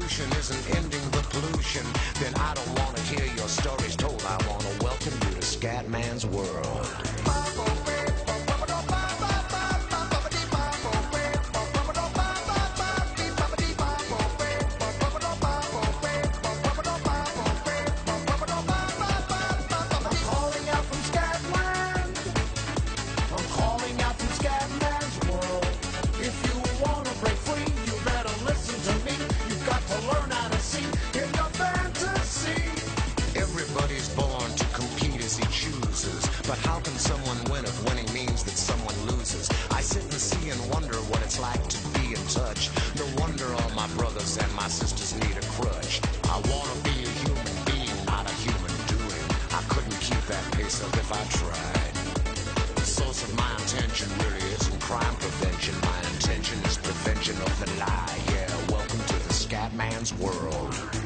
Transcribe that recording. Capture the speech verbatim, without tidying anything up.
solution isn't ending the pollution, then I don't want to hear your stories told. I want to welcome you to Scatman's world. But how can someone win if winning means that someone loses? I sit and see and wonder what it's like to be in touch. No wonder all my brothers and my sisters need a crutch. I want to be a human being, not a human doing. I couldn't keep that pace up if I tried. The source of my intention really isn't crime prevention. My intention is prevention of the lie. Yeah, welcome to the Scatman's world.